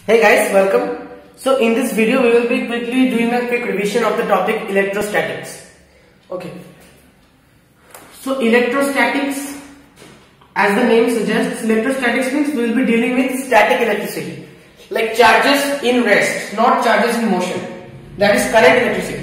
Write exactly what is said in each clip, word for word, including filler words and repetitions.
Hey guys, welcome. So in this video we will be quickly doing a quick revision of the topic electrostatics. Okay. So electrostatics, as the name suggests, electrostatics means we will be dealing with static electricity, like charges in rest, not charges in motion. That is current electricity.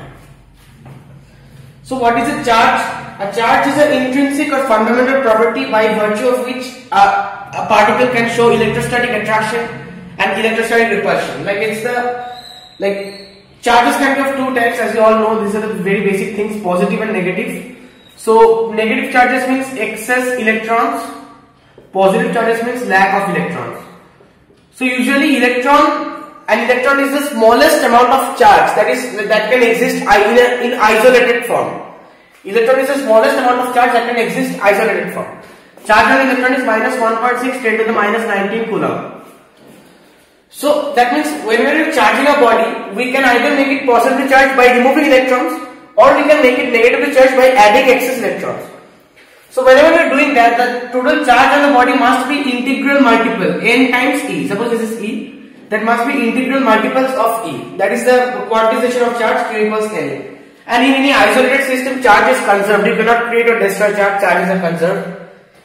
So what is a charge? A charge is an intrinsic or fundamental property by virtue of which a, a particle can show electrostatic attraction and electrostatic repulsion. Like it's the like charges can be of two types, as you all know. These are the very basic things: positive and negative. So negative charges means excess electrons, positive charges means lack of electrons. So usually electron an electron is the smallest amount of charge that is that can exist in, a, in isolated form. Electron is the smallest amount of charge that can exist isolated form. Charge on electron is minus one point six ten to the minus nineteen coulomb. So that means whenever we are charging a body, we can either make it positively charged by removing electrons, or we can make it negatively charged by adding excess electrons. So whenever we are doing that, the total charge on the body must be integral multiple n times E. Suppose this is E, that must be integral multiples of E. That is the quantization of charge Q equals N. And in any isolated system, charge is conserved. You cannot create or destroy charge. Charges are conserved.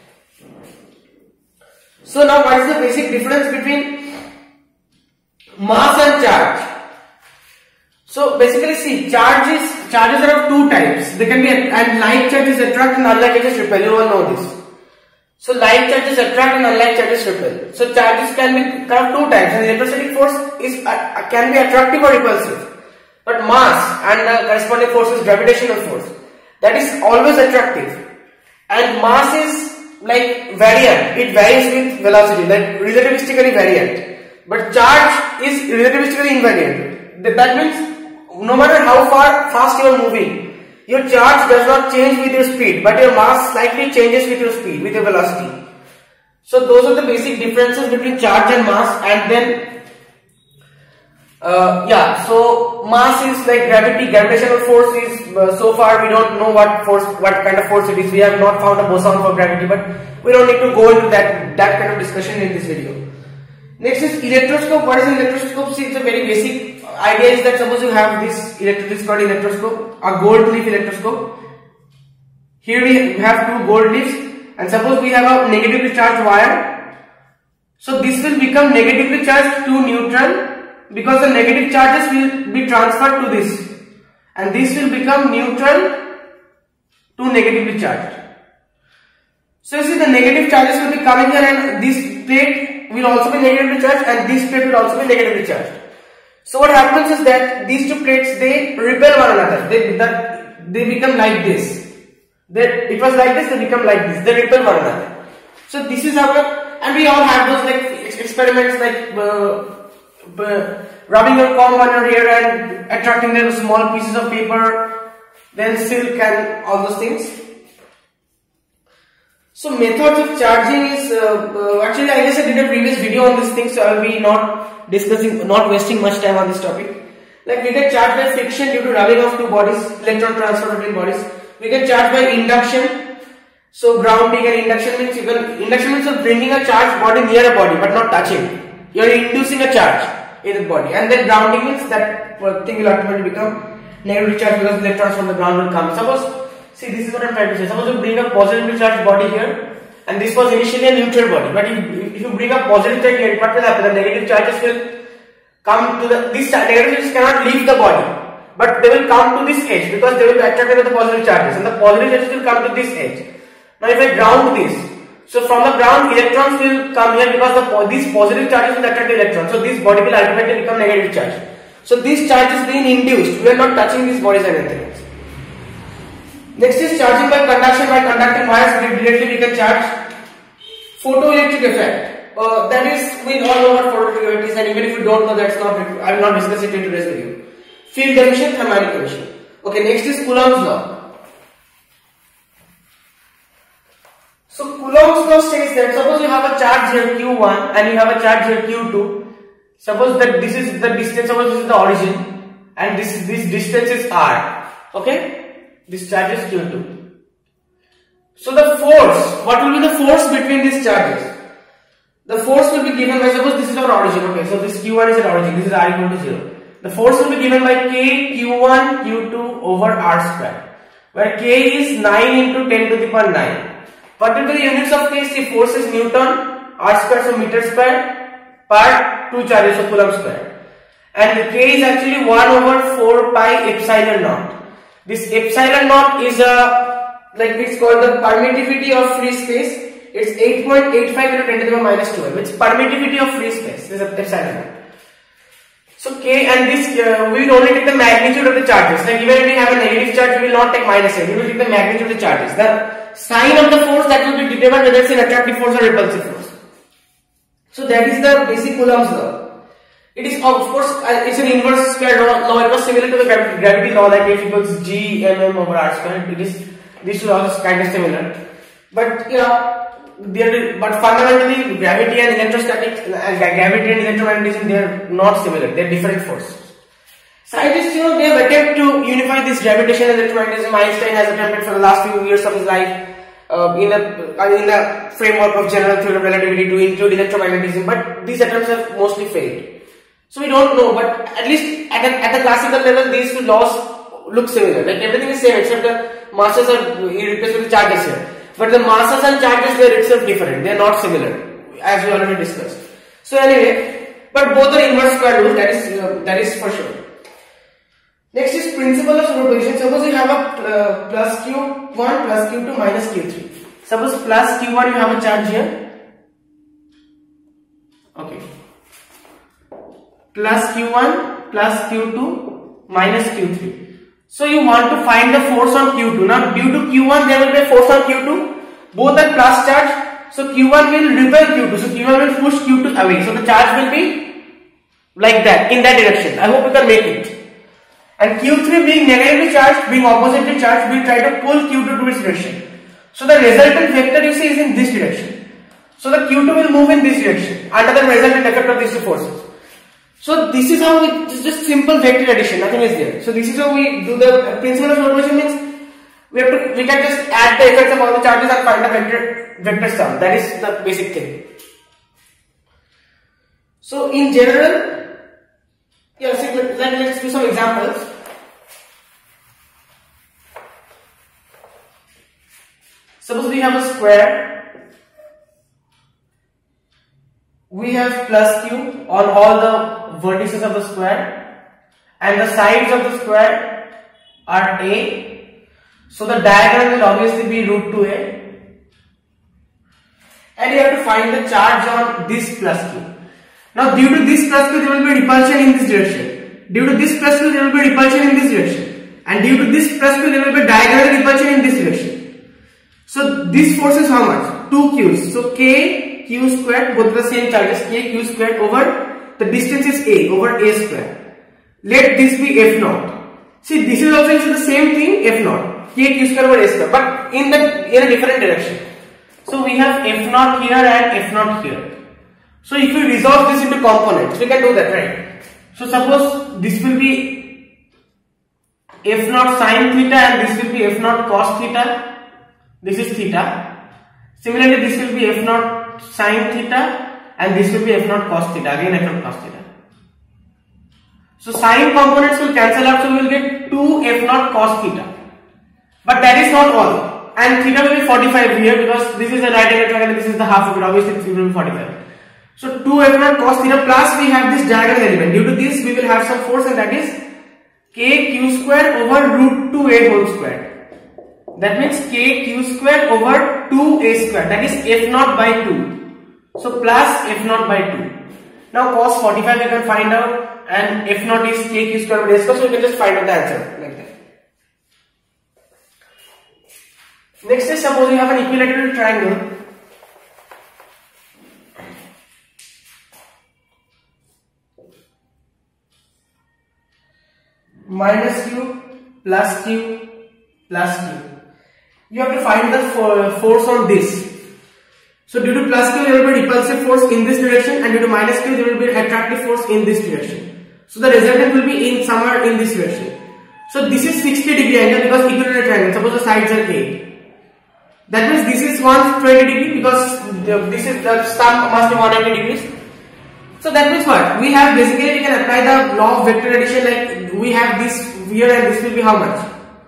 So now, what is the basic difference between mass and charge? So basically, see, charges charges are of two types. They can be, and like charges attract and unlike charges repel. You all know this. So like charges attract and unlike charges repel. So charges can be kind of two types, and electrostatic force is uh, can be attractive or repulsive. But mass and the corresponding force is gravitational force. That is always attractive, and mass is like variant. It varies with velocity, like relativistically variant. But charge is relativistically invariant. That means no matter how far fast you are moving, your charge does not change with your speed, but your mass slightly changes with your speed, with your velocity. So those are the basic differences between charge and mass. And then uh, yeah, so mass is like gravity, gravitational force is uh, so far we don't know what force, what kind of force it is. We have not found a boson for gravity, but we don't need to go into that that kind of discussion in this video. Next is electroscope. What is an electroscope? See, it's a very basic idea is that suppose you have this electro this called electroscope, a gold leaf electroscope. Here we have two gold leaves, and suppose we have a negatively charged wire. So this will become negatively charged to neutral, because the negative charges will be transferred to this, and this will become neutral to negatively charged. So you see, the negative charges will be coming here, and this plate will also be negatively charged, and this plate will also be negatively charged. So what happens is that these two plates, they repel one another. They that they become like this. They, it was like this. They become like this. They repel one another. So this is our, and we all have those like experiments like uh, uh, rubbing your comb on your hair and attracting them small pieces of paper, then silk and all those things. So methods of charging is uh, uh, actually I guess I did a previous video on this thing, so I will be not discussing, not wasting much time on this topic. Like we get charged by friction due to rubbing of two bodies, electron transfer between bodies. We get charged by induction. So grounding and induction means you can induction means you're bringing a charged body near a body but not touching. You are inducing a charge in the body, and then grounding means that thing will ultimately become negatively charged because electrons from the ground will come. Suppose. See, this is what I am trying to say. Suppose you bring a positively charged body here, and this was initially a neutral body. But if, if you bring a positive charge here, what will happen? The negative charges will come to the, these negative charges cannot leave the body, but they will come to this edge because they will be attracted by the positive charges, and the positive charges will come to this edge. Now if I ground this, so from the ground electrons will come here because the, these positive charges will attract the electrons. So this body will ultimately become negative charge. So this charge is being induced. We are not touching these bodies or anything else. Next is charging by conduction. By conducting wires, directly we can charge. Photoelectric effect. Uh, that is, we all know what photoelectric effect is, and even if you don't know, that's not. I will not discuss it in today's video. Field emission, thermal emission. Okay, next is Coulomb's law. So Coulomb's law says that suppose you have a charge here Q one and you have a charge here Q two. Suppose that this is the distance. Suppose this is the origin, and this this distance is R. Okay. This charge is Q two. So the force, what will be the force between these charges? the force will be given by, suppose this is our origin, okay, so this q one is our origin, this is r equal to zero. The force will be given by k q one q two over r square, where k is nine into ten to the power nine. What will be the units of k? The force is Newton, r square so meter square, per two charges so coulomb square. And k is actually one over four pi epsilon naught. This epsilon naught is a, like it's called the permittivity of free space. It's eight point eight five into ten to the power minus twelve. It's permittivity of free space. This is epsilon naught. So k, and this uh, we will only take the magnitude of the charges. Like even if we have a negative charge, we will not take minus eight. We will take the magnitude of the charges. The sign of the force that will be determined whether it's an attractive force or repulsive force. So that is the basic Coulomb's law. It is of course uh, it's an inverse square law. It was similar to the gravity law, like F equals g mm over r square. It is, these two laws are kind of similar, but yeah, there. But fundamentally, gravity and electrostatic, uh, gravity and electromagnetism, they are not similar. They are different forces. Scientists, you know, they have attempted to unify this gravitation and electromagnetism. Einstein has attempted for the last few years of his life uh, in the uh, in the framework of general theory of relativity to include electromagnetism, but these attempts have mostly failed. So we don't know, but at least at the, at the classical level, these two laws look similar. Like everything is same except the masses are replaced with the charges here. But the masses and charges were itself different. They are not similar, as we already discussed. So anyway, but both are inverse square rules. That is uh, that is for sure. Next is principle of superposition. Suppose you have a uh, plus q one plus q two minus q three. Suppose plus q one you have a charge here. Okay. Plus q one plus q two minus q three. So you want to find the force on q two. Now due to q one there will be a force on q two. Both are plus charge. So q one will repel q two. So q one will push q two away. So the charge will be like that, in that direction. I hope you can make it. And q three being negatively charged, being oppositely charged, will try to pull q two to its direction. So the resultant vector you see is in this direction. So the q two will move in this direction under the resultant effect of these two forces. So this is how it is, just simple vector addition, nothing is there. So this is how we do the principle of superposition. Means we have to, we can just add the effects of all the charges and find the vector vector sum. That is the basic thing. So in general, yeah, see, let, let's do some examples. Suppose we have a square. We have plus q on all the vertices of the square, and the sides of the square are a. So the diagonal will obviously be root two a, and you have to find the charge on this plus q. Now due to this plus q there will be repulsion in this direction. Due to this plus q there will be repulsion in this direction, and due to this plus q there will be diagonal repulsion in this direction. So this force is how much? two q's. So k q squared, both the same charges, k q squared over the distance is a over a square. Let this be f naught. See, this is also the same thing, f naught, k q squared over a square, but in the in a different direction. So we have f naught here and f naught here. So if we resolve this into components, we can do that, right? So suppose this will be f naught sine theta and this will be f naught cos theta. This is theta. Similarly, this will be f naught sine theta and this will be f naught cos theta. Again f naught cos theta. So sine components will cancel out, so we will get two f naught cos theta. But that is not all. And theta will be forty-five here because this is a right angle triangle and this is the half of it. Obviously, it will be forty-five. So two f naught cos theta plus we have this diagonal element. Due to this, we will have some force, and that is k q square over root two a whole square. That means k q square over two a square. That is f naught by two. So plus f naught by two. Now cos forty-five we can find out, and f naught is k q square over a square. So we can just find out the answer like that. Next is, suppose you have an equilateral triangle. Minus q plus q plus q. You have to find the force on this. So due to plus q there will be repulsive force in this direction, and due to minus q there will be attractive force in this direction. So the resultant will be in somewhere in this direction. So this is sixty degree angle because equilateral triangle. Suppose the sides are a. That means this is one hundred twenty degree because this is the stump must be one hundred ninety degrees. So that means what? We have basically we can apply the law of vector addition, like we have this here and this will be how much?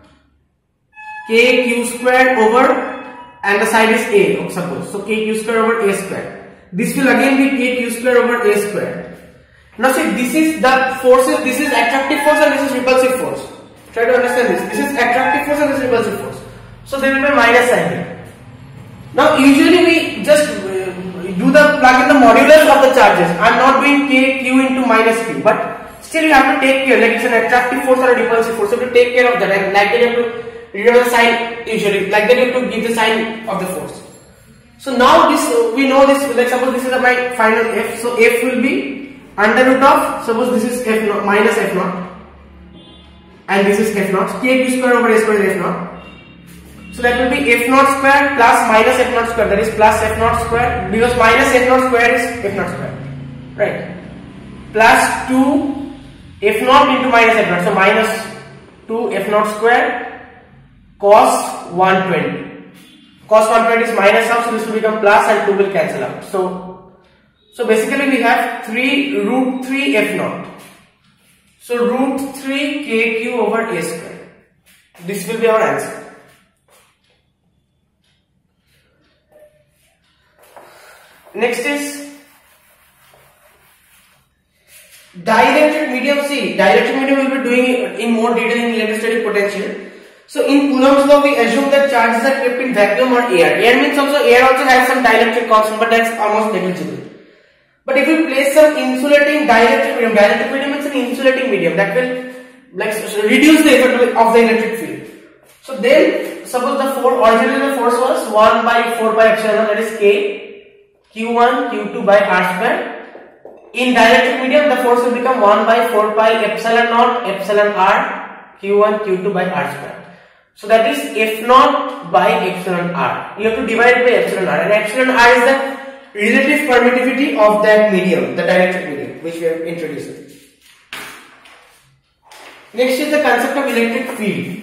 K q square over, and the side is a, suppose. So k q square over a square. This will again be k q square over a square. Now see, this is the forces, this is attractive force and this is repulsive force. Try to understand this. This is attractive force and this is repulsive force. So there will be a minus sign here. Now usually we just uh, do the plug in the modulus of the charges. I am not doing k q into minus q, but still you have to take care, like it's an attractive force or a repulsive force. So you have to take care of that, and like that you have to read the sign usually, like that you have to give the sign of the force. So now this, uh, we know this, like suppose this is my final f, so f will be under root of, suppose this is f naught minus f naught, and this is f naught, k q square over a square is f naught. So that will be f naught square plus minus f naught square, that is plus f naught square, because minus f naught square is f naught square, right? Plus two f naught into minus f naught, so minus two f naught square cos one hundred twenty. Cos one hundred twenty is minus half, so this will become plus and two will cancel out. So So basically we have three root three f naught. So root three k q over a square. This will be our answer. Next is dielectric medium. See, dielectric medium we will be doing in more detail in electrostatic potential. So in Coulomb's law we assume that charges are kept in vacuum or air. Air means also air also has some dielectric constant, but that's almost negligible. But if we place some insulating dielectric medium, dielectric medium is an insulating medium that will like reduce the effect of the electric field. So then suppose the force, originally the force was one by four pi epsilon, that is k q one q two by r square. In dielectric medium the force will become one by four pi epsilon naught epsilon r q one q two by r square. So that is f naught by epsilon r. You have to divide by epsilon r, and epsilon r is the relative permittivity of that medium, the dielectric medium, which we have introduced. Next is the concept of electric field.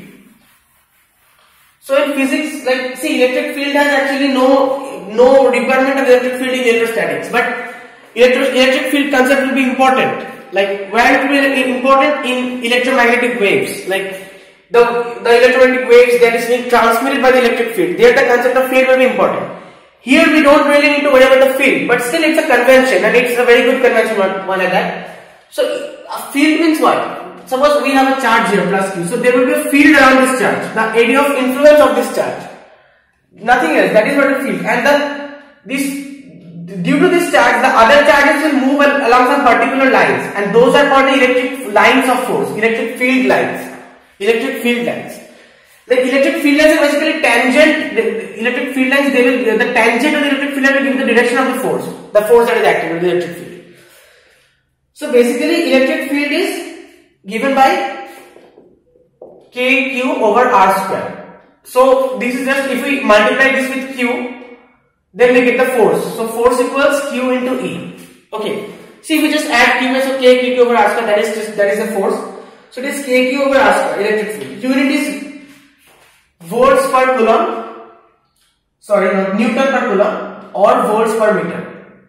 So in physics, like see, electric field has actually no no requirement of electric field in electrostatics, but electro electric field concept will be important. Like where it will be important in electromagnetic waves, like the the electromagnetic waves that is being transmitted by the electric field. There, the concept of field will be important. Here we don't really need to worry about the field, but still it's a convention, and it's a very good convention one, one like that. So a field means what? Suppose we have a charge here plus q, so there will be a field around this charge, the area of influence of this charge, nothing else. That is what a field. And the this due to this charge, the other charges will move along some particular lines, and those are called the electric lines of force, electric field lines, electric field lines. The electric field lines are basically tangent. The electric field lines, they will the tangent of the electric field line will give the direction of the force, the force that is acting with the electric field. So basically, electric field is given by k q over r square. So this is just if we multiply this with q, then we get the force. So force equals q into E. Okay. See, if we just add q, so k q over r square, that is just that is the force. So it is k q over r square, electric field. Unit is volts per coulomb, sorry, no, Newton per coulomb or volts per meter.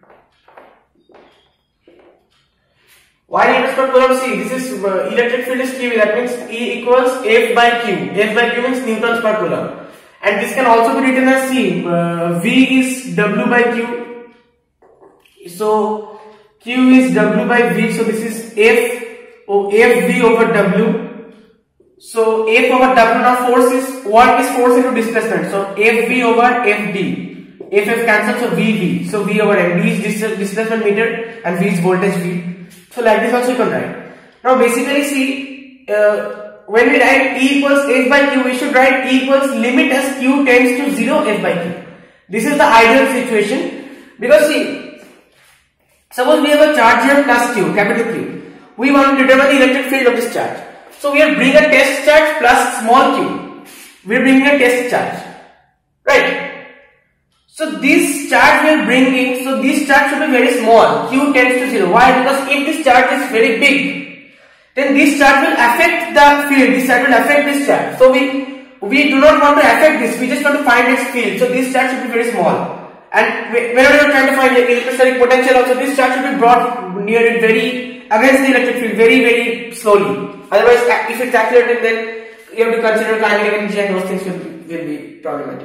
Why newtons per coulomb? See, this is uh, electric field is Q, that means E equals F by Q. F by Q means newtons per coulomb, and this can also be written as C. Uh, v is W by Q, so Q is W by V. So this is F or F V over W. So F over W, now force is, what is force into displacement? So F V over F D. F F cancels, so V V. So V over M. D is displacement meter and V is voltage V. So like this also you can write. Now basically see, uh, when we write E equals F by Q, we should write E equals limit as Q tends to zero F by Q. This is the ideal situation, because see, suppose we have a charge here plus Q, capital Q. We want to determine the electric field of this charge. So we are bringing a test charge plus small q. We are bringing a test charge, right? So this charge we are bringing, so this charge should be very small. Q tends to zero. Why? Because if this charge is very big, then this charge will affect the field. This charge will affect this charge. So we we do not want to affect this, we just want to find its field. So this charge should be very small. And whenever you are trying to find the electrostatic potential also, this charge should be brought near it very, against the electric field very very slowly. Otherwise, if it's accelerated, then you have to consider kinetic energy and those things will be, will be problematic.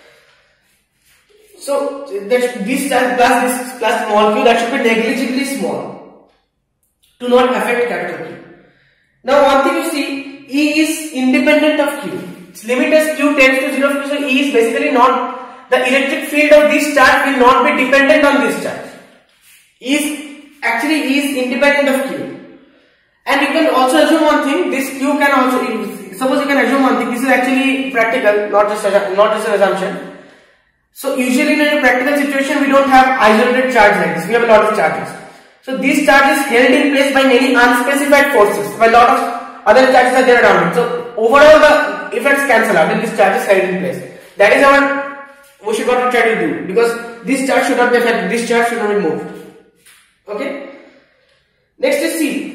So this charge plus this plus small q, that should be negligibly small to not affect capital Q. Now one thing you see, E is independent of Q. Its limit as Q tends to zero, so E is basically not, the electric field of this charge will not be dependent on this charge. E is actually E is independent of Q. And you can also assume one thing, this Q can also, suppose you can assume one thing, this is actually practical, not just, not just an assumption. So usually in a practical situation we don't have isolated charge like this, we have a lot of charges. So these charges held in place by many unspecified forces, by a lot of other charges are there around it. So overall the effects cancel out and this charge is held in place. That is our, we should what we try to do, because this charge should not be affected, this charge should not be moved. Okay. Next is C.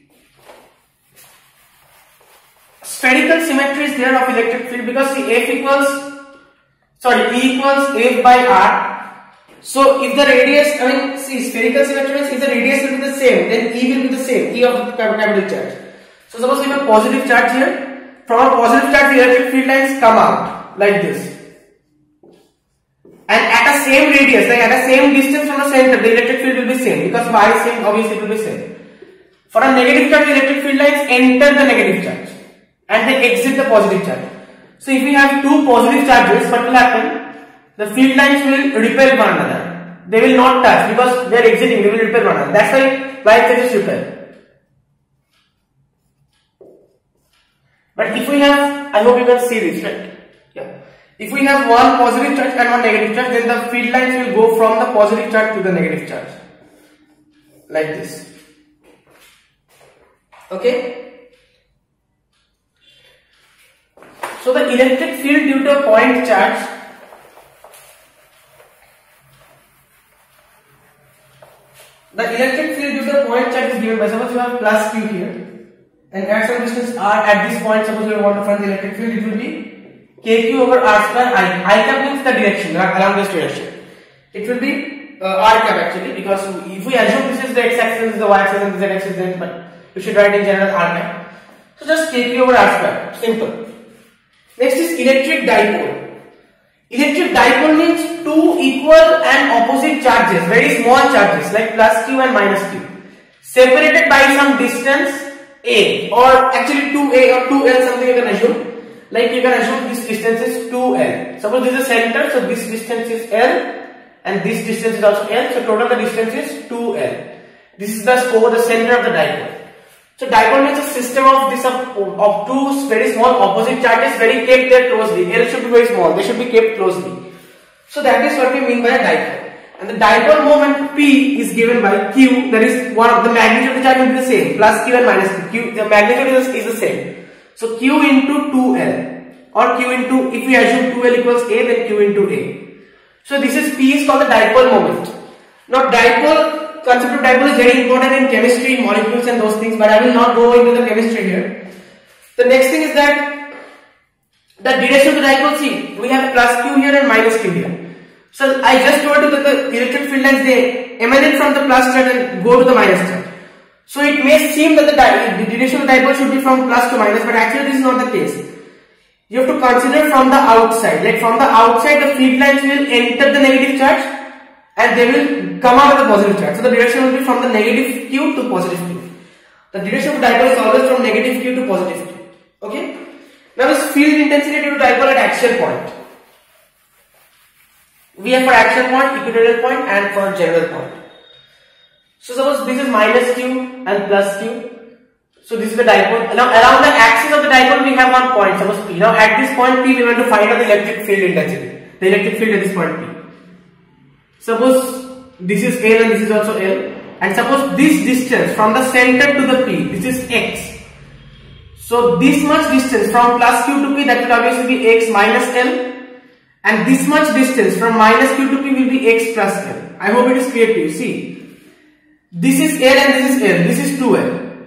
Spherical symmetry is there of electric field, because see F equals, sorry, E equals F by R. So if the radius, I mean, see spherical symmetry means if the radius will be the same, then E will be the same, E of the capital charge. So suppose we have a positive charge here, from a positive charge the electric field lines come out like this. And at a same radius, like at a same distance from the center, the electric field will be same, because Y is same, obviously it will be same. For a negative charge, the electric field lines enter the negative charge and they exit the positive charge. So if we have two positive charges, what will happen? The field lines will repel one another. They will not touch because they are exiting, they will repel one another. That's why Y charges repel. But if we have, I hope you can see this, right? Yeah. If we have one positive charge and one negative charge, then the field lines will go from the positive charge to the negative charge. Like this. Okay? So the electric field due to a point charge the electric field due to a point charge is given by, suppose you have plus Q here and at some distance R, at this point suppose you want to find the electric field, it will be K Q over R square I. I cap means the direction, along this direction. It will be uh, R cap actually, because if we assume this is the x axis, this is the y axis and this is the x axis, then but we should write in general R cap. So just K Q over R square, simple. Next is electric dipole. Electric dipole means two equal and opposite charges, very small charges like plus Q and minus Q, separated by some distance A, or actually two A or two L, something you can assume. Like you can assume this distance is two L. Suppose this is the center, so this distance is L and this distance is also L, so total the distance is two L. This is the score, the center of the dipole. So dipole means a system of this of, of two very small opposite charges, very kept there closely. L should be very small, they should be kept closely. So that is what we mean by a dipole. And the dipole moment P is given by Q, that is one of the magnitude of the charge will be the same, plus Q and minus Q. Q the magnitude is, is the same. So Q into two L, or Q into, if we assume two L equals A, then Q into A. So this is P is called the dipole moment. Now dipole, concept of dipole is very important in chemistry, molecules and those things, but I will not go into the chemistry here. The next thing is that the direction of the dipole, see, we have plus Q here and minus Q here. So I just told you that the electric field lines, they emanate from the plus charge and go to the minus charge. So it may seem that the, the direction of the dipole should be from plus to minus, but actually this is not the case. You have to consider from the outside, like from the outside the field lines will enter the negative charge and they will come out of the positive charge. So the direction will be from the negative Q to positive Q. The direction of dipole is always from negative Q to positive Q. Okay? Now is field intensity due to dipole at axial point. We have for axial point, equatorial point and for general point. So suppose this is minus Q and plus Q. So this is the dipole. Now around the axis of the dipole we have one point, suppose P. Now at this point P we want to find out the electric field intensity. The electric field at this point P. Suppose this is L and this is also L, and suppose this distance from the center to the P, this is X. So this much distance from plus Q to P, that will obviously be X minus L, and this much distance from minus Q to P will be X plus L. I hope it is clear to you. See, this is L and this is L, this is two L,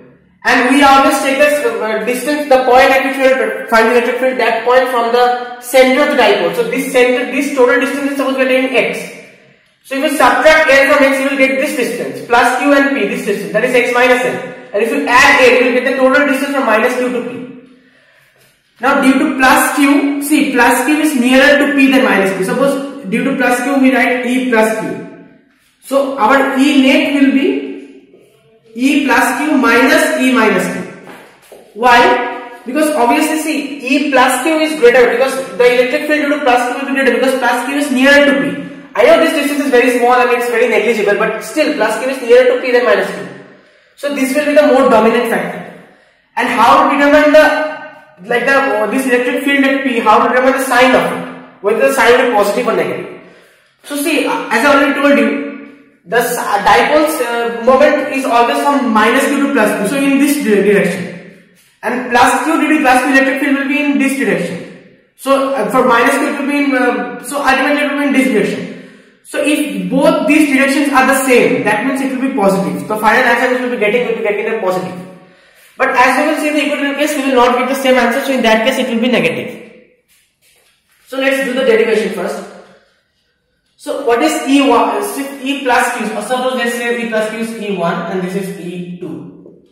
And we always take the uh, distance, the point at which we will find the electric field, that point from the center of the dipole. So this center, this total distance is supposed to be taking x. So if you subtract L from x, you will get this distance, plus q and p, this distance, that is x minus L. And if you add A, you will get the total distance from minus q to p. Now due to plus q, see plus q is nearer to p than minus q. Suppose due to plus q, we write E plus q. So our E net will be E plus q minus E minus q. Why? Because obviously see, E plus q is greater because the electric field due to plus q will be greater because plus q is nearer to p. I know this distance is very small and it's very negligible, but still plus q is nearer to p than minus q. So this will be the more dominant factor. And how to determine the like the uh, this electric field at p? How to determine the sign of it? Whether the sign will be positive or negative. So see, uh, as I already told you, the uh, dipole's uh, moment is always from minus q to plus q. So in this direction, and plus q due to plus q electric field will be in this direction. So uh, for minus q it will be in uh, so ultimately it will be in this direction. So if both these directions are the same, that means it will be positive. The final answer which we will be getting will be getting a positive. But as we will see in the equatorial case, we will not get the same answer. So in that case, it will be negative. So let's do the derivation first. So what is E one? E plus Q. Suppose let's say E plus Q is E one and this is E two.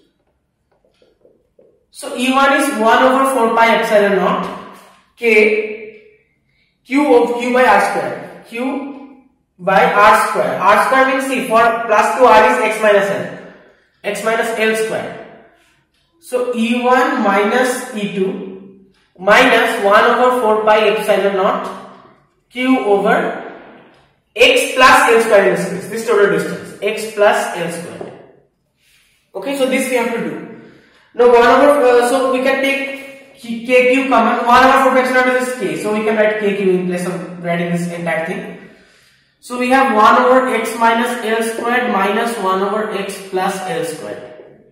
So E one is one over four pi epsilon naught K Q of Q by R square. Q by R square. R square means see for plus two R is x minus L. X minus L square. So E one minus E two minus one over four pi epsilon naught Q over x plus L square in this case, this total distance, x plus L square. Okay, so this we have to do. Now one over, uh, so we can take K Q common, one over four pi epsilon naught is K, so we can write K Q in place of writing this entire thing. So we have one over x minus L squared minus one over x plus L squared.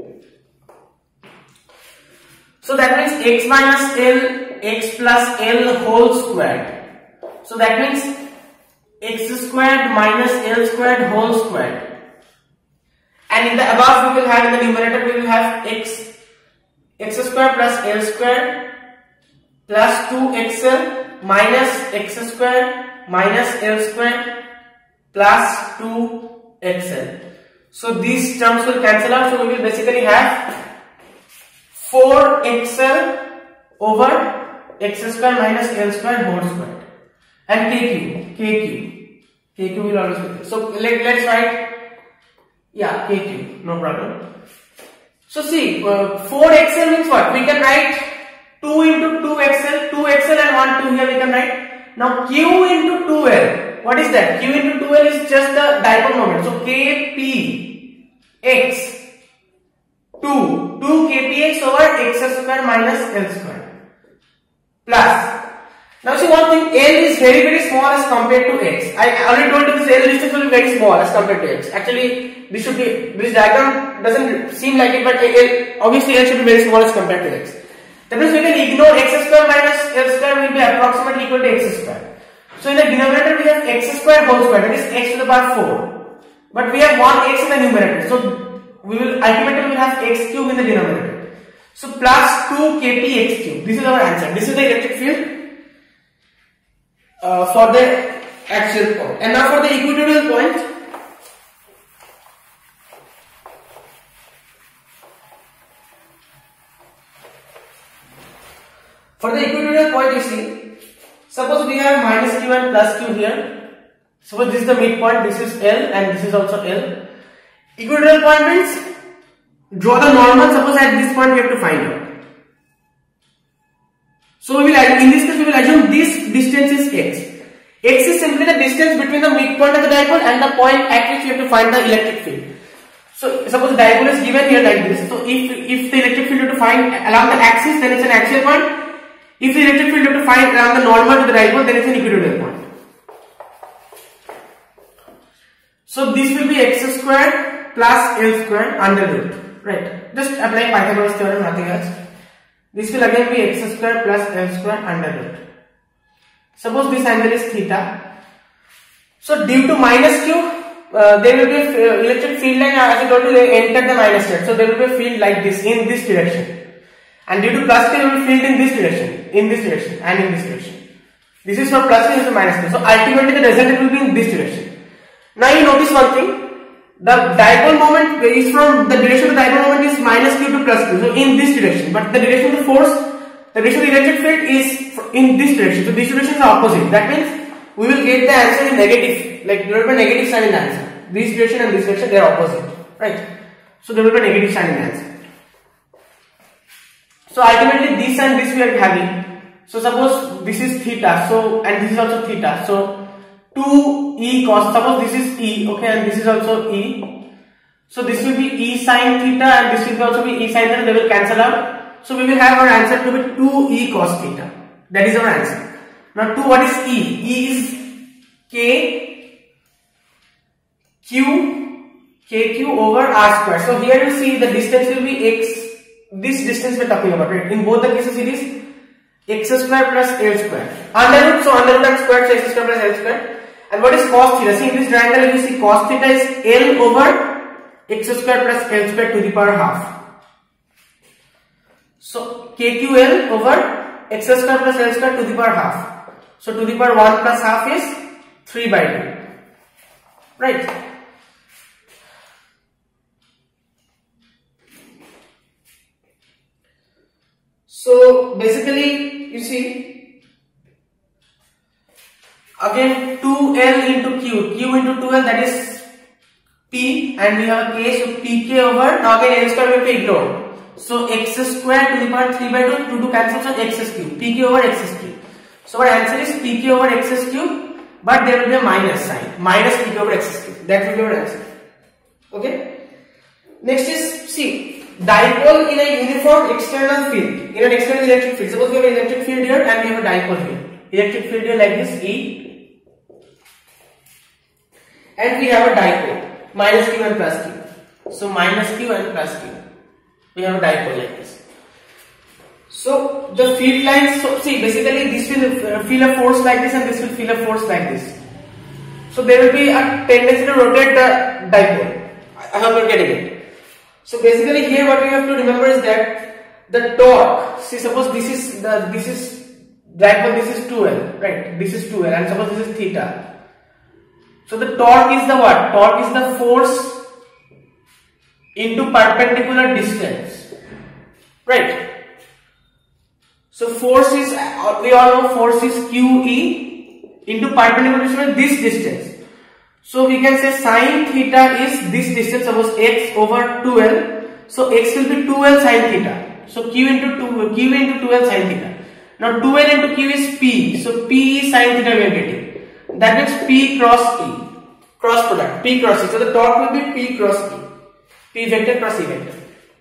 So that means x minus L, x plus L whole squared. So that means x squared minus L squared whole squared. And in the above we will have, in the numerator we will have x, x squared plus L squared plus two x L minus x squared minus L squared plus two x L. So these terms will cancel out. So we will basically have four x L over x square minus L square whole square and kq, kq, kq will always be there. So let, let's write, yeah, kq, no problem. So see, uh, four x L means what? We can write two into two x L, two x L and one two here we can write. Now q into two L, what is that? Q into two L is just the dipole moment. So kp x two, two kpx over x square minus L square plus. Now see one thing, L is very very small as compared to x. I already told you this L distance will be very small as compared to x. Actually this should be, this diagram doesn't seem like it, but L, obviously L should be very small as compared to x. That means we can ignore x square minus L square will be approximately equal to x square. So in the denominator we have x square whole square, that is x to the power four. But we have one x in the numerator. So we will ultimately will have x cube in the denominator. So plus two kp x cube. This is our answer. This is the electric field uh, for the axial point. And now for the equatorial point. For the equatorial point, you see, suppose we have minus q and plus q here. Suppose this is the midpoint, this is L and this is also L. Equatorial point means draw the normal. Suppose at this point we have to find out. So we will, in this case we will assume this distance is x. X is simply the distance between the midpoint of the dipole and the point at which we have to find the electric field. So suppose the dipole is given here like this. So if if the electric field you have to find along the axis, then it's an axial point. If the electric field you have to find around the normal to the dipole, then it's an equatorial point. So this will be x squared plus L squared under root, right? Just apply Pythagoras theorem, nothing else. This will again be x squared plus L squared under root. Suppose this angle is theta. So due to minus q, uh, there will be a uh, electric field line as I told you, they enter the minus state. So there will be a field like this in this direction, and due to plus Q, there will be field in this direction, in this direction, and in this direction. This is for plus Q, this is for minus Q. So ultimately the resultant will be in this direction. Now you notice one thing. The dipole moment is from the direction of the dipole moment is minus Q to plus Q. So in this direction, but the direction of the force, the direction of the electric field is in this direction. So these directions are opposite. That means we will get the answer in negative, like there will be a negative sign in the answer. This direction and this direction, they are opposite, right? So there will be a negative sign in the answer. So ultimately this and this we are having. So suppose this is theta, so and this is also theta. So two E cos, suppose this is E, okay, and this is also E. So this will be E sin theta and this will also be E sin theta, they will cancel out. So we will have our answer to be two E cos theta. That is our answer. Now two, what is E? E is K Q, K Q over R square. So here you see the distance will be X, this distance we are talking about, right? In both the cases it is X square plus L square. Under root, so under root and square, so X square plus L square. And what is cos theta? See in this triangle you see cos theta is L over X square plus L square to the power half. So K Q L over X square plus L square to the power half. So to the power one plus half is three by two. Right? So basically you see again two L into Q, Q into two L, that is P, and we have K, so P K over, now again L square we have to ignore. So X square to the power three by two, two to cancel, so X cube, P K over X cube. So our answer is P K over X cube, but there will be a minus sign, minus P K over X cube. That will be our answer. Okay. Next is, see, dipole in a uniform external field, in an external electric field. Suppose we have an electric field here and we have a dipole here. Electric field here like this, E, and we have a dipole, minus Q and plus Q. So minus Q and plus Q. We have a dipole like this. So the field lines, so see, basically this will feel a force like this and this will feel a force like this. So there will be a tendency to rotate the dipole. I hope you are getting it. So basically here what we have to remember is that the torque, see, suppose this is the this is dipole, this is two L, right? This is two L, and suppose this is theta. So the torque is the what? Torque is the force into perpendicular distance, right? So force is, we all know force is Q E into perpendicular distance, this distance. So we can say sin theta is this distance, suppose X over two L. So X will be two L sin theta. So Q into two, Q into two L sin theta. Now two L into Q is P. So P is sin theta we are getting. That means P cross E. Cross product. P cross E. So the torque will be P cross E. P vector cross E vector.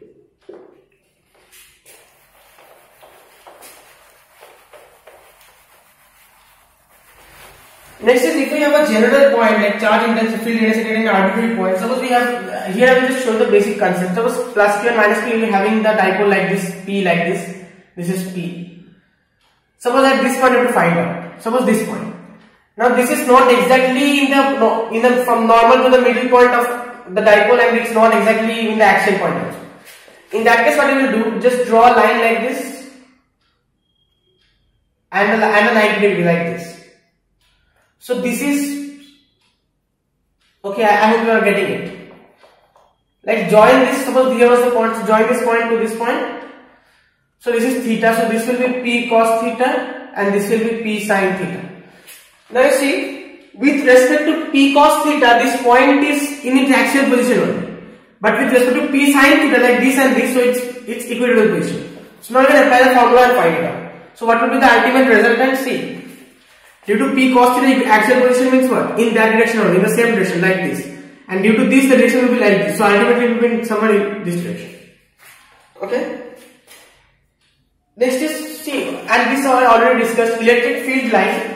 Next is, if we have a general point like charge intensity, field intensity in an arbitrary point. Suppose we have, here I will just show the basic concept. Suppose plus Q and minus Q, we are having the dipole like this, P like this. This is P. Suppose at this point you have to find out. Suppose this point. Now this is not exactly in the no, in the from normal to the middle point of the dipole, and it's not exactly in the action point also. In that case, what you will do? Just draw a line like this and a, and a ninety degree like this. So this is okay. I, I hope you are getting it. Like join this. Suppose here was the point. So join this point to this point. So this is theta. So this will be P cos theta, and this will be P sin theta. Now you see, with respect to P cos theta, this point is in its axial position only. But with respect to P sin theta, like this and this, so it's it's equilateral position. So now you can apply the formula and find it out. So what will be the ultimate resultant? See. Due to P cos theta, axial position means what? In that direction only, in the same direction, like this. And due to this, the direction will be like this. So ultimately it will be in somewhere in this direction. Okay? Next is, see, and this I already discussed, electric field line.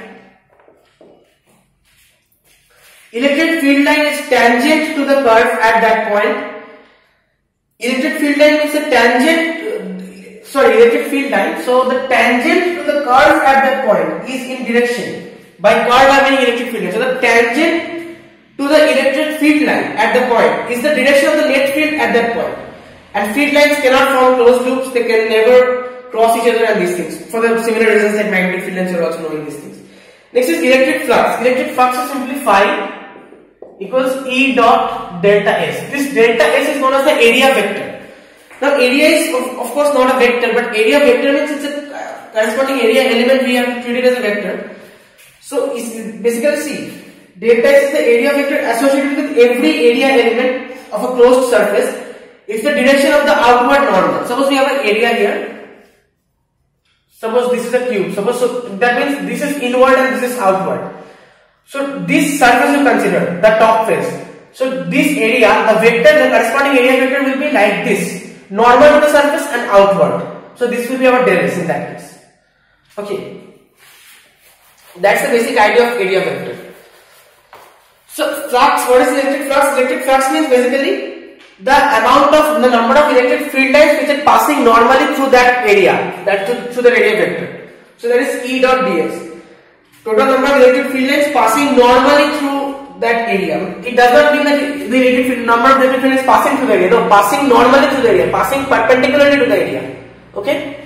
Electric field line is tangent to the curve at that point. Electric field line means a tangent, sorry, electric field line. So the tangent to the curve at that point is in direction. By curve I mean electric field line. So the tangent to to the electric field line at the point is the direction of the net field at that point. And field lines cannot form closed loops, they can never cross each other and these things. For the similar reasons that magnetic field lines are also knowing these things. Next is electric flux. Electric flux is simply phi equals E dot delta S. This delta S is known as the area vector. Now area is of, of course not a vector, but area vector means it's a corresponding area element, we have to treat it as a vector. So it's basically see, delta S is the area vector associated with every area element of a closed surface. It's the direction of the outward normal. Suppose we have an area here. Suppose this is a cube. Suppose so that means this is inward and this is outward. So this surface you consider the top face. So this area, the vector, the corresponding area vector will be like this, normal to the surface and outward. So this will be our del S in that case. Okay, that's the basic idea of area vector. So flux, what is electric flux? Electric flux means basically the amount of the number of electric field lines which are passing normally through that area, that to, through the area vector. So that is E dot ds. Total number of electric field lines passing normally through that area. It does not mean that the electric field, number of electric field lines passing through the area. No, passing normally through the area, passing perpendicularly to the area. Okay.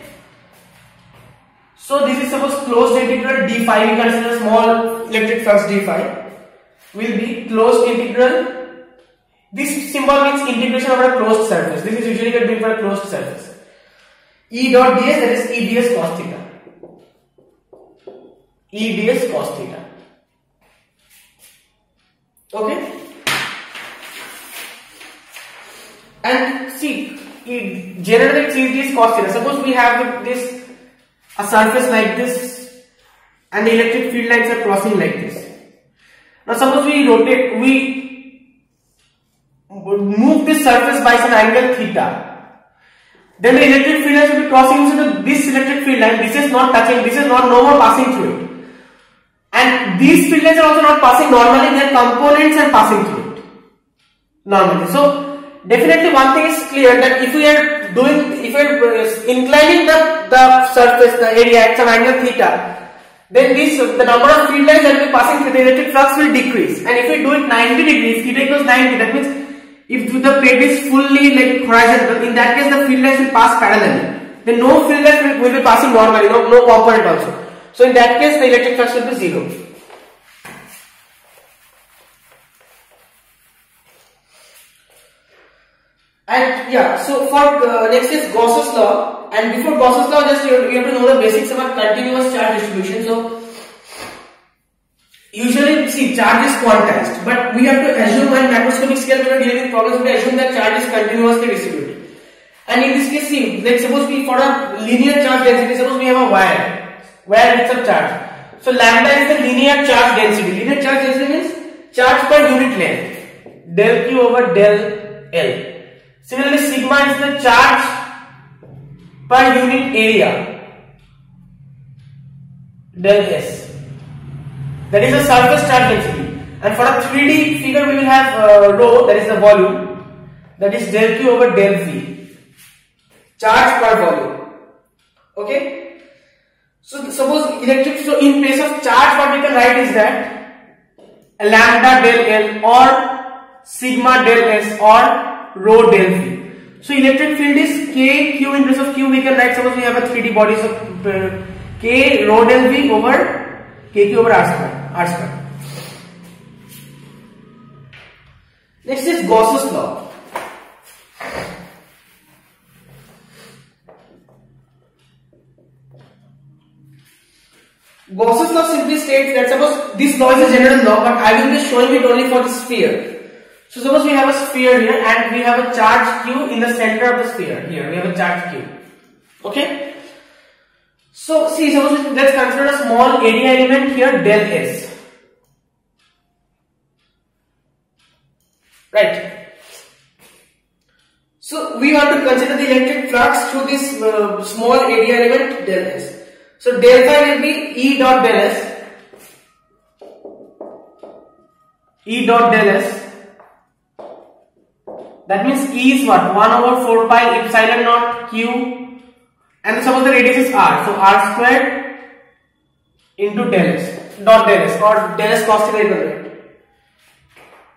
So this is suppose closed integral d phi. We consider small electric flux d phi will be closed integral. This symbol means integration over a closed surface. This is usually get for a closed surface. E dot ds, that is E ds cos theta. E ds cos theta. Okay. And see, generally it's E ds cos theta. Suppose we have this a surface like this, and the electric field lines are crossing like this. Now suppose we rotate, we move this surface by some angle theta, then the electric field lines will be crossing into this electric field line. This is not touching, this is not no more passing through it, and these field lines are also not passing normally, their components are passing through it normally. So definitely one thing is clear, that if we are doing, if we are inclining the, the surface, the area at some angle theta, then this, the number of field lines that will be passing through the electric flux will decrease. And if we do it ninety degrees, theta equals ninety, that means if the plate is fully like horizontal, in that case the field lines will pass parallelly. Then no field lines will, will be passing normally, no, no component also. So in that case the electric flux will be zero. And yeah, so for uh, next is Gauss's law, and before Gauss's law, just you, you have to know the basics about continuous charge distribution. So usually see, charge is quantized, but we have to assume on macroscopic scale when we are dealing with problems, we assume that charge is continuously distributed. And in this case, see, like suppose we for a linear charge density, suppose we have a wire, wire with some charge. So lambda is the linear charge density. Linear charge density means charge per unit length, del Q over del L. Similarly, sigma is the charge per unit area, del S. That is the surface charge density. And for a three D figure, we will have uh, rho, that is the volume, that is del Q over del V, charge per volume. Okay. So suppose electric. So in place of charge, what we can write is that lambda del L or sigma del S or rho del V. So electric field is K Q in place of Q. We can write, suppose we have a three D body, so uh, K rho del V over K Q over R square. R square. Next is Gauss's law. Gauss's law simply states that suppose this law is a general law, but I will be showing it only for the sphere. So suppose we have a sphere here and we have a charge Q in the center of the sphere. Here we have a charge Q. Okay. So see, suppose let's consider a small area element here, del S. Right. So we want to consider the electric flux through this uh, small area element, del S. So del phi will be E dot del S. E dot del S. That means E is what? one over four pi epsilon naught Q, and suppose the radius is R, so R squared into del S, dot del S, or del S cos theta equal to it.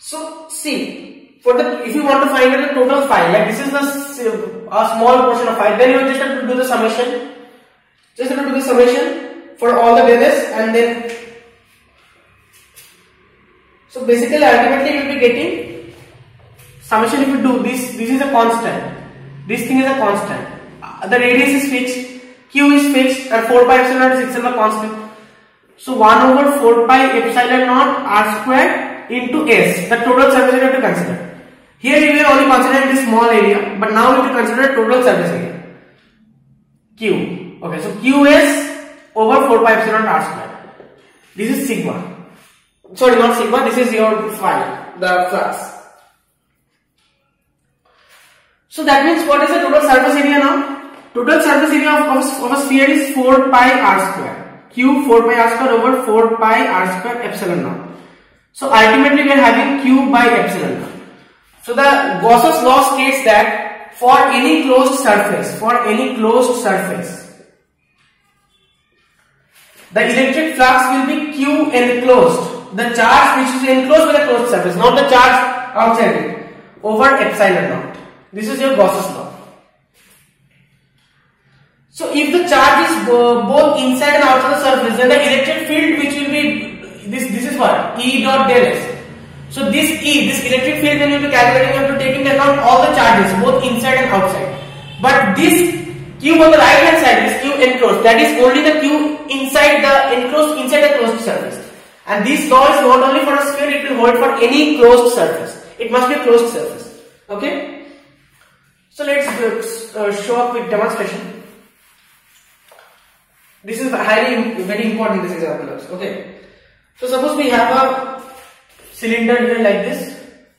So see, for the if you want to find out the total phi, like this is the a small portion of phi, then you just have to do the summation. Just have to do the summation for all the values, and then so basically ultimately you will be getting summation. If you do this, this is a constant. This thing is a constant. Uh, the radius is fixed, q is fixed, and four pi epsilon naught is itself a constant. So one over four pi epsilon naught r square into s, the total surface area to consider. Here we will only consider this small area, but now we will consider total surface area. Q. Okay, so Q is over four pi epsilon naught r square. This is sigma. Sorry, not sigma. This is your phi, the flux. So that means what is the total surface area now? Total surface area of, of, of a sphere is four pi r square. Q four pi r square over four pi r square epsilon naught. So ultimately we are having Q by epsilon naught. So the Gauss's law states that for any closed surface, for any closed surface, the electric flux will be Q enclosed, the charge which is enclosed by the closed surface, not the charge outside it, over epsilon naught. This is your Gauss's law. So if the charge is both inside and outside the surface, then the electric field which will be, this, this is what? E dot del S. So this E, this electric field, when you will be calculating, you have to take into account all the charges, both inside and outside. But this Q on the right hand side, this Q enclosed, that is only the Q inside the enclosed, inside the closed surface. And this law is not only for a sphere, it will hold for any closed surface. It must be a closed surface. Okay? So let's uh, show up with demonstration. This is highly, very important in this example. Okay? So suppose we have a cylinder here like this.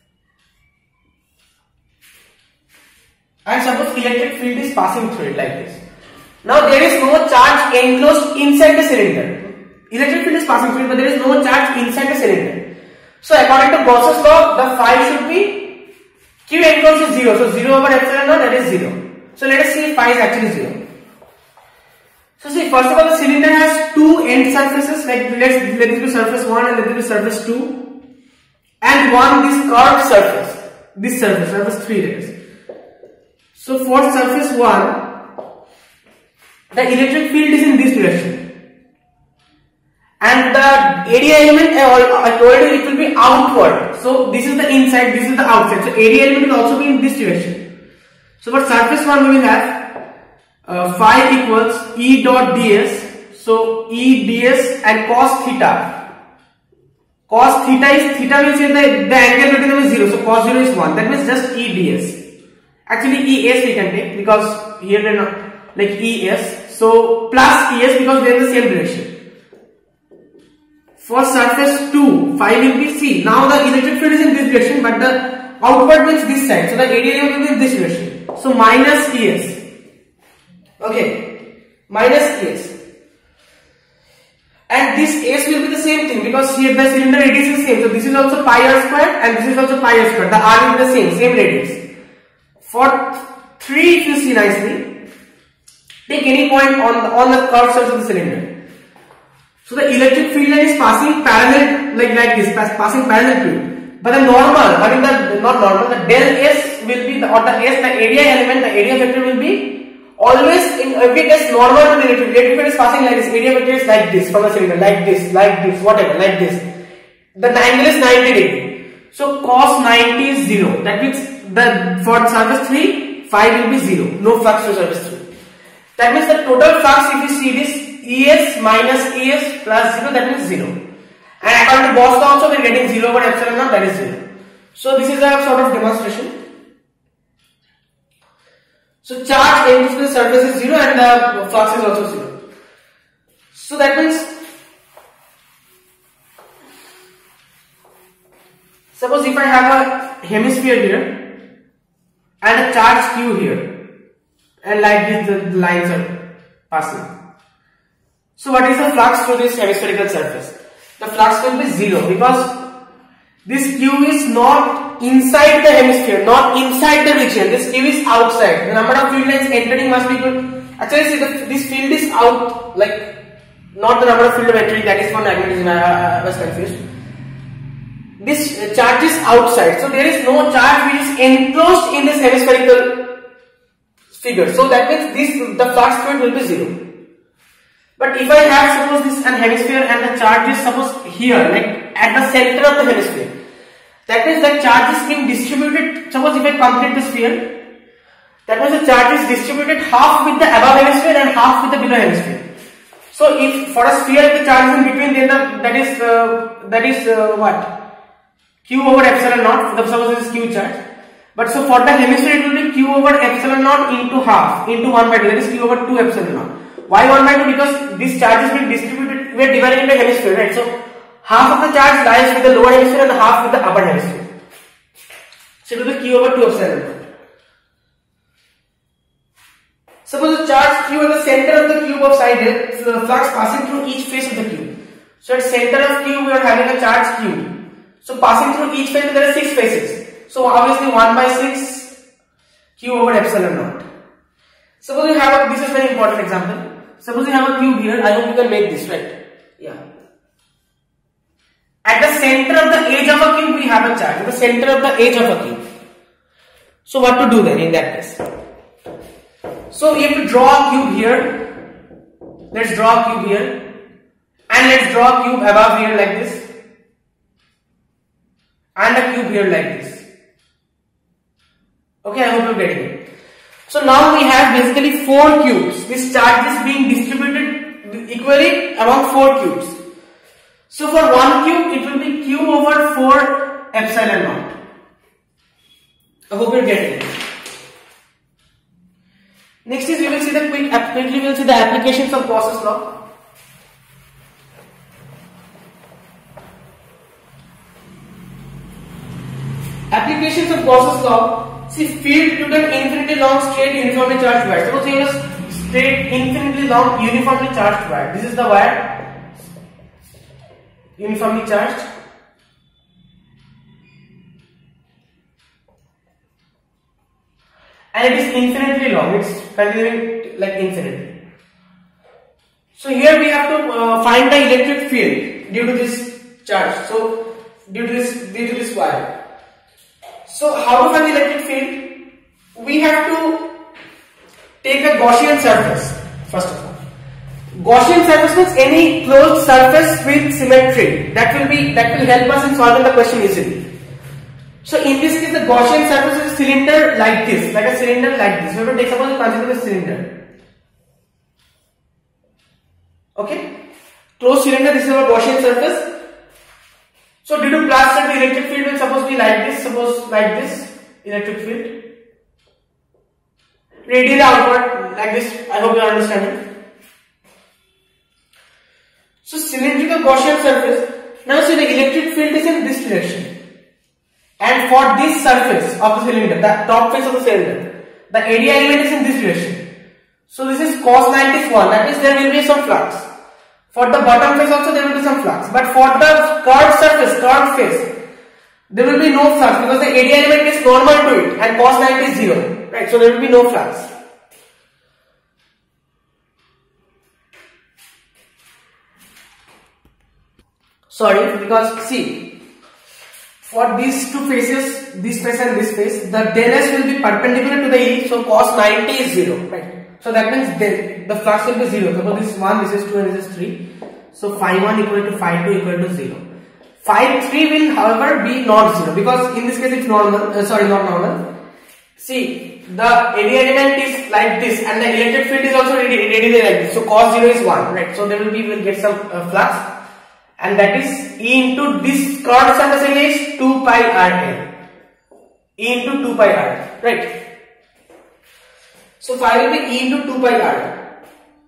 And suppose electric field is passing through it like this. Now there is no charge enclosed inside the cylinder. Electric field is passing through it, but there is no charge inside the cylinder. So according to Gauss's law, the phi should be Q enclosed is zero. So zero over epsilon naught, that is zero. So let us see if phi is actually zero. So see, first of all, the cylinder has two end surfaces. Like let's let this be surface one and let this be surface two, and one this curved surface. This surface, surface three, that is. So for surface one, the electric field is in this direction, and the area element, I told you, it will be outward. So this is the inside, this is the outside. So area element will also be in this direction. So for surface one, we will have uh, phi equals E dot ds. So E ds and cos theta. Cos theta is, theta will say the, the angle between them is zero. So cos zero is one. That means just E ds. Actually E s we can take, because here they are not like E s. So plus E s, because they are in the same direction. For surface two, phi will be C. Now the electric field is in this direction, but the outward means this side. So the area will be in this direction. So minus E s. Okay, minus E s. And this S will be the same thing, because here the cylinder radius is same. So this is also pi r square and this is also pi r square. The R will be the same, same radius. For three, if you see nicely, take any point on the, on the curved surface of the cylinder. So the electric field line is passing parallel, like like this, pass, passing parallel to it. But the normal, I mean the not normal, the del S will be the, or the S, the area element, the area vector will be always in every case normal to the electric. Electric field is passing like this. Area vector is like this from the cylinder, like this, like this, whatever, like this. The angle is ninety degree. So cos ninety is zero. That means the for surface three, phi will be zero. No flux to surface three. That means the total flux, if you see this, E s minus E s plus zero, that means zero. And according to Gauss law also, we are getting zero over epsilon naught, that is zero. So this is a sort of demonstration. So charge enclosed to the surface is zero and the flux is also zero. So that means, suppose if I have a hemisphere here and a charge q here, and like this the lines are passing. So what is the flux to this hemispherical surface? The flux will be zero, because this q is not inside the hemisphere, not inside the region. This q is outside. The number of field lines entering must be equal. Actually, see, the, this field is out, like not the number of field of entering. That is for magnetism. I, I was confused. this charge is outside, so there is no charge which is enclosed in this hemispherical figure. So that means this the flux fluid will be zero. But if I have suppose this an hemisphere and the charge is suppose here, like at the center of the hemisphere, that means the charge is being distributed. Suppose if I complete the sphere, that means the charge is distributed half with the above hemisphere and half with the below hemisphere. So if for a sphere the charge is in between, then the, that is uh, that is uh, what? Q over epsilon naught. Suppose this is Q charge. But so for the hemisphere it will be Q over epsilon naught into half into one by two. That is Q over two epsilon naught. Why one by two? Because this charge is being distributed. We are dividing into hemisphere, right? So half of the charge lies with the lower hemisphere and the half with the upper hemisphere. So it will be Q over two epsilon naught. Suppose the charge Q at the center of the cube of side is the flux passing through each face of the cube. So at center of cube we are having a charge Q. So passing through each face there are six faces. So obviously one by six Q over epsilon naught. Suppose you have a, this is very important example. Suppose you have a cube here. I hope you can make this, right? Yeah. At the center of the edge of a cube we have a charge. At the center of the edge of a cube. So what to do then in that case? So we have to draw a cube here. Let's draw a cube here. And let's draw a cube above here like this. And a cube here like this. Okay, I hope you're getting it. So now we have basically four cubes. This charge is being distributed equally among four cubes. So for one cube it will be Q over four epsilon naught. I hope you're getting it. Next is we will see the quick quickly we will see the applications of Gauss's law. Applications of Gauss's law. See, field to an infinitely long straight uniformly charged wire. Suppose you have a straight infinitely long uniformly charged wire. This is the wire, uniformly charged. And it is infinitely long. It's continuing like infinite. So here we have to uh, find the electric field due to this charge. So due to this due to this wire. So how to find the electric field? We have to take a Gaussian surface first of all. Gaussian surface means any closed surface with symmetry. That will be that will help us in solving the question easily. So in this case, the Gaussian surface is a cylinder like this, like a cylinder like this. We have to take suppose consider a cylinder. Okay, closed cylinder. This is our Gaussian surface. So due to Planck's the electric field will suppose be like this. Suppose like this electric field. Radially outward like this. I hope you are understanding. So cylindrical Gaussian surface. Now see the electric field is in this direction. And for this surface of the cylinder, the top face of the cylinder, the area element is in this direction. So this is cos ninety is one. That means there will be some flux. For the bottom face also there will be some flux. But for the curved surface, curved face, there will be no flux because the area element is normal to it and cos ninety is zero. Right? So there will be no flux. Sorry, because see, for these two faces, this face and this face, the del S will be perpendicular to the E, so cos ninety is zero, right? So that means del, the flux will be zero. Suppose this is one, this is two, and this is three. So phi one equal to phi two equal to zero. Phi three will, however, be not zero because in this case it's normal. Uh, sorry, not normal. See, the area element is like this, and the electric field is also radially like this. So cos zero is one, right? So there will be will get some uh, flux. And that is E into this curved surface area is two pi r L. E into two pi r, right? So phi will be E into two pi r.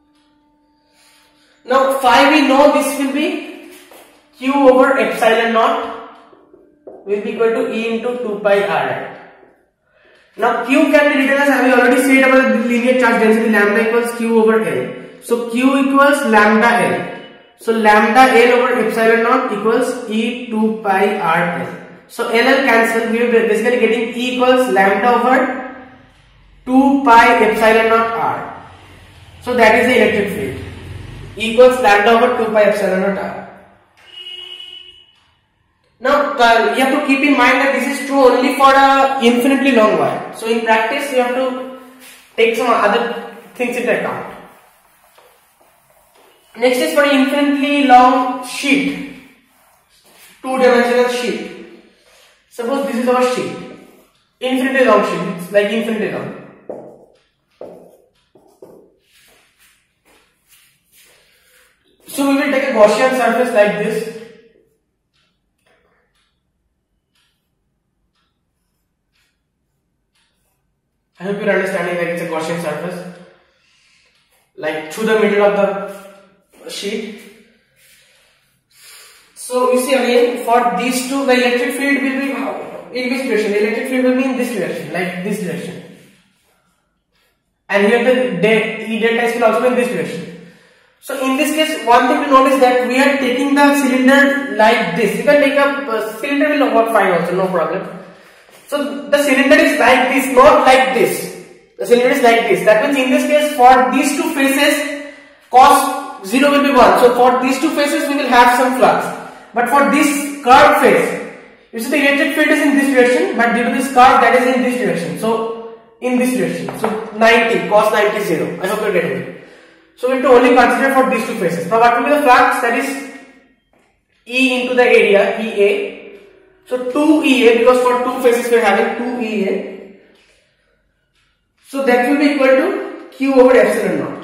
Now phi we know this will be Q over epsilon naught will be equal to E into two pi r. Now Q can be written as, I have already said about the linear charge density, lambda equals Q over L. So Q equals lambda L. So lambda L over epsilon naught equals E two pi r L. So L L cancel. We are basically getting E equals lambda over two pi epsilon naught r. So that is the electric field. E equals lambda over two pi epsilon naught r. Now uh, you have to keep in mind that this is true only for a infinitely long wire. So in practice you have to take some other things into account. Next is for an infinitely long sheet, two dimensional sheet. Suppose this is our sheet, infinitely long sheet, it's like infinitely long. So we will take a Gaussian surface like this. I hope you're understanding that it's a Gaussian surface, like through the middle of the sheet. So you see again, for these two, the electric field will be in this direction. The electric field will be in this direction, like this direction. And here the E delta S will also be in this direction. So in this case, one thing to notice that we are taking the cylinder like this. You can take a uh, cylinder will work fine also, no problem. So the cylinder is like this, not like this. The cylinder is like this. That means in this case, for these two faces, cos zero will be one. So for these two faces, we will have some flux. But for this curved face, you see the electric field is in this direction, but due to this curve, that is in this direction. So in this direction. So ninety, cos ninety zero. I hope you are getting it. So we have to only consider for these two faces. Now what will be the flux? That is E into the area, E A. So two E A, because for two faces we are having two E A. So that will be equal to Q over epsilon naught.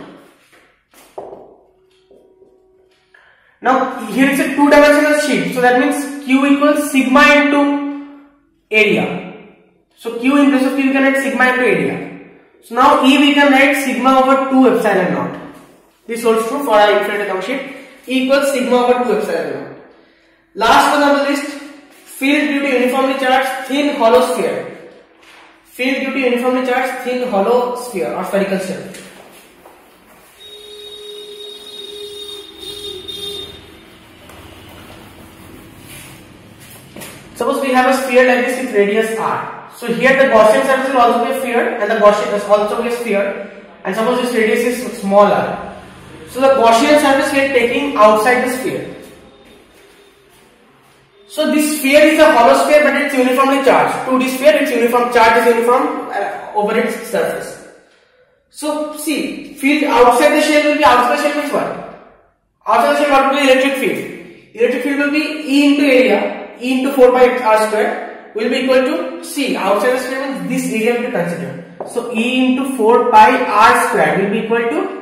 Now here is a two dimensional sheet. So that means Q equals sigma into area. So Q in place of Q we can write sigma into area. So now E we can write sigma over two epsilon naught. This holds true for our infinite long sheet. E equals sigma over two epsilon naught. Last one on the list, field due to uniformly charged thin hollow sphere. Field due to uniformly charged thin hollow sphere or spherical shell. Suppose we have a sphere like this with radius r. So here the Gaussian surface will also be a sphere, and the Gaussian is also be a sphere. And suppose this radius is small r. So the Gaussian surface we are taking outside the sphere. So this sphere is a hollow sphere, but it's uniformly charged. two D sphere, its uniform charge is uniform uh, over its surface. So see, field outside the shell will be outside the shell means what? Outside the shell what will be electric field? Electric field will be E into area. E into four pi r square will be equal to C. Outside the sphere means this area will be considered. So E into four pi r square will be equal to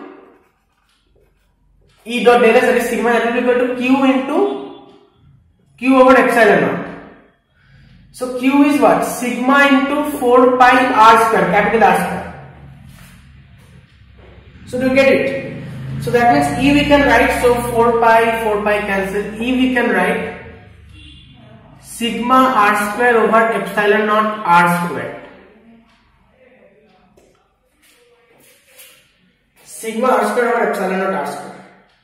E dot del S, that is sigma, that will be equal to Q into Q over epsilon naught. So Q is what? Sigma into four pi r square, capital R square. So do you get it? So that means E we can write, so four pi, four pi cancel. E we can write sigma r square over epsilon naught r square. Sigma r square over epsilon naught r square.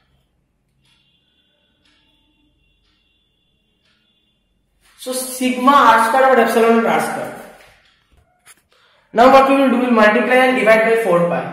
So sigma r square over epsilon naught r square. Now what we will do, we will multiply and divide by four pi.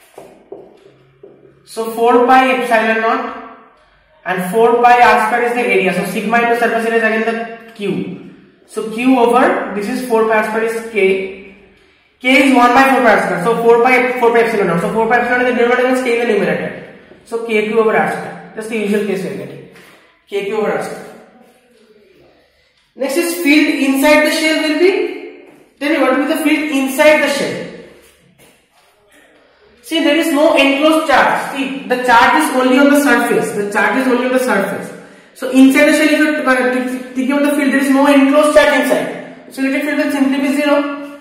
So four pi epsilon naught and four pi r square is the area. So sigma into surface area is again the Q. So Q over, this is four pi r square is K. K is one by four pi r square. So four pi, four pi epsilon naught. So four pi epsilon in the denominator means K in the numerator. So K Q over r square. That's the usual case we are getting. K Q over r square. Next is field inside the shell will be, tell me what will be the field inside the shell. See, there is no enclosed charge. See, the charge is only on the surface. The charge is only on the surface. So inside the shell, if you are thinking of the field, there is no enclosed charge inside. So electric field will simply be zero.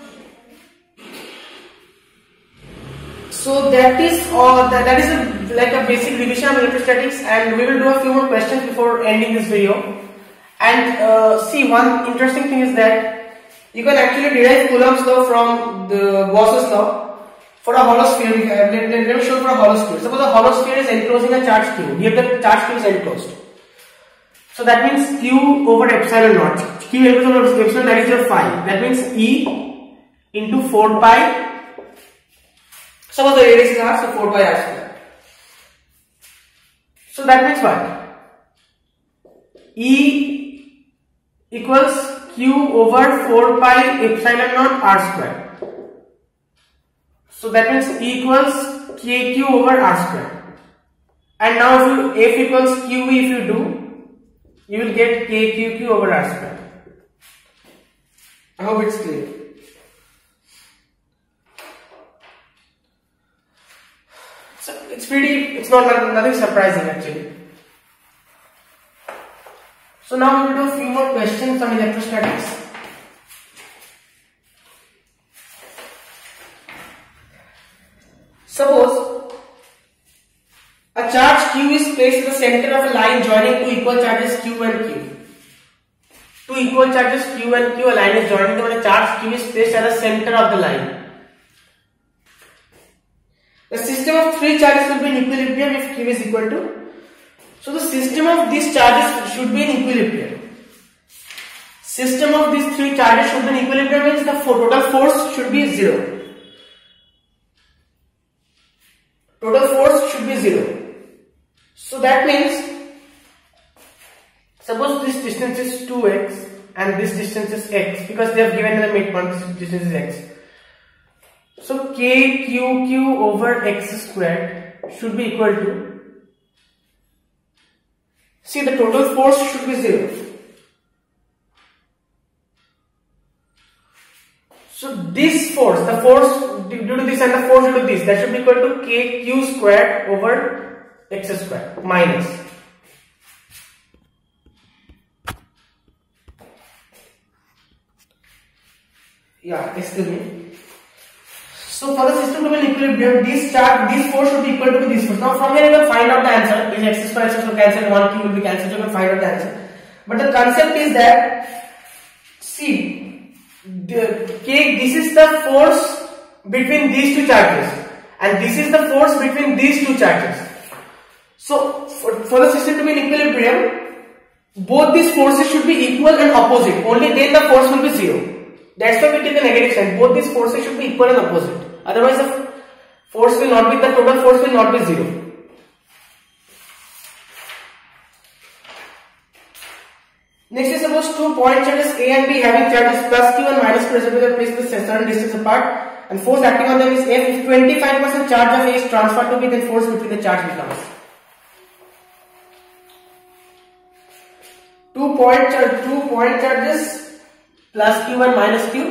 So that is all. That, that is a, like a basic revision of electrostatics, and we will do a few more questions before ending this video. And uh, see, one interesting thing is that you can actually derive Coulomb's law from the Gauss's law. For a hollow sphere, let, let, let me show for a hollow sphere. Suppose a hollow sphere is enclosing a charge Q. Here the charge Q is enclosed. So that means Q over epsilon naught. Q equals over epsilon, that is your phi. That means E into four pi. Suppose the radius is r, so four pi r square. So that means what? E equals q over four pi epsilon naught r square. So that means E equals kq over r square. And now if you f equals qe, if you do, you will get kqq over r square. I hope it's clear. So it's pretty, it's not nothing surprising actually. So now we will do a few more questions on electrostatics. Suppose a charge q is placed in the center of a line joining two equal charges q and q. Two equal charges q and q, a line is joining them and a charge q is placed at the center of the line. The system of three charges will be in equilibrium if q is equal to. So the system of these charges should be in equilibrium. System of these three charges should be in equilibrium means the total force should be zero. Total force should be zero. So that means, suppose this distance is two x and this distance is x, because they have given the midpoint, this distance is x. So kqq over x squared should be equal to, see, the total force should be zero. So this force, the force due to this and the force due to this, that should be equal to kq squared over x squared minus. Yeah, excuse me. So for the system to be in equilibrium, this charge, this force should be equal to this force. Now from here you can find out the answer. This x square, x square cancel, one q will be cancelled. You can find out the answer. But the concept is that, see, the, okay, this is the force between these two charges, and this is the force between these two charges. So for, for the system to be in equilibrium, both these forces should be equal and opposite. Only then the force will be zero. That's why we take the negative sign. Both these forces should be equal and opposite. Otherwise the force will not be, the total force will not be zero. Next is suppose two point charges A and B having charges plus q and minus q respectively placed with a certain distance apart, and force acting on them is F. If twenty-five percent charge of A is transferred to B, then force between the charge becomes. Two point charge, two point charges plus q and minus q.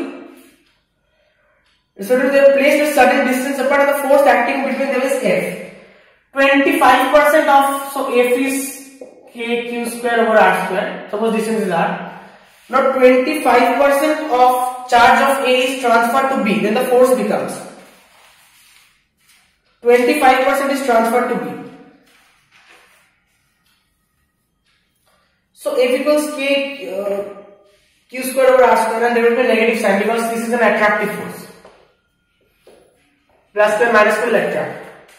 So they are placed a certain distance apart and the force acting between them is F. twenty-five percent of, so F is kq square over r square. Suppose distance is r. Now twenty-five percent of charge of A is transferred to B, then the force becomes twenty-five percent is transferred to B. So F equals k uh, q square over r square, and there will be a negative sign because this is an attractive force. Plus square minus square will attract.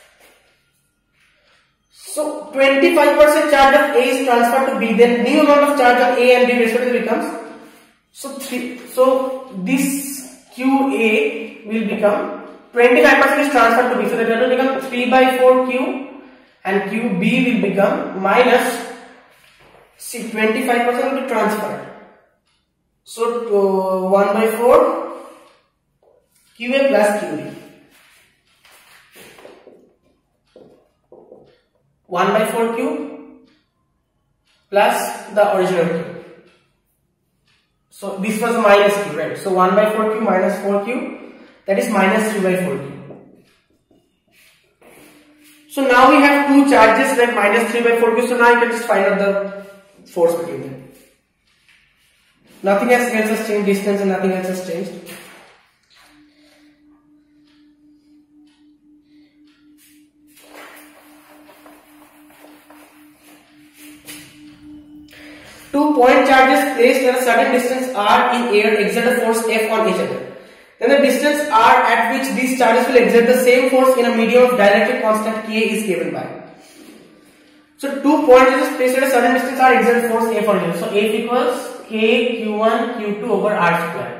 So twenty-five percent charge of A is transferred to B, then new amount of charge of A and B respectively becomes, so three, so this Q A will become twenty-five percent is transferred to B, so that will become three by four Q, and Q B will become minus, see, twenty-five percent will be transferred. So uh, one by four Q A plus Q B. one by four Q plus the original Q. So this was minus Q, right? So one by four Q minus four Q, that is minus three by four Q. So now we have two charges like minus three by four Q. So now you can just find out the force between them. Nothing else has changed, distance and nothing else has changed. Two point charges placed at a certain distance r in air exert a force F on each other. Then the distance r at which these charges will exert the same force in a medium of dielectric constant K is given by. So two point charges placed at a certain distance r exert force F on each other. So F equals K Q one Q two over r square.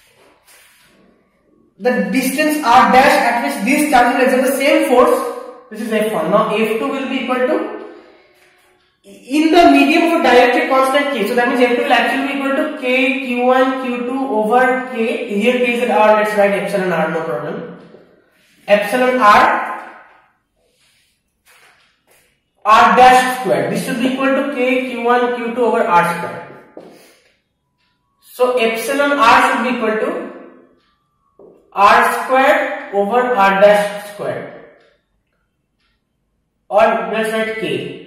The distance r dash at which these charges will exert the same force, this is F one. Now F two will be equal to in the medium of a dielectric constant K. So that means F two will actually be equal to K Q one Q two over K. Here K is at R, let's write epsilon R, no problem. Epsilon R, R dash square. This should be equal to K Q one Q two over R square. So epsilon R should be equal to R square over R dash square. Or let's write K.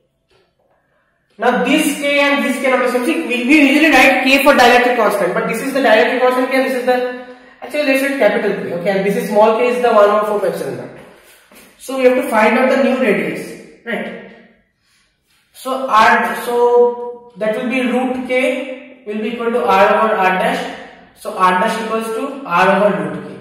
Now this K and this K not the same. We, we usually write K for dielectric constant, but this is the dielectric constant K and this is the, actually let's write capital K, okay, and this is small k is the one over four epsilon naught. So we have to find out the new radius, right? So R, so that will be root K will be equal to R over R dash. So R dash equals to R over root K.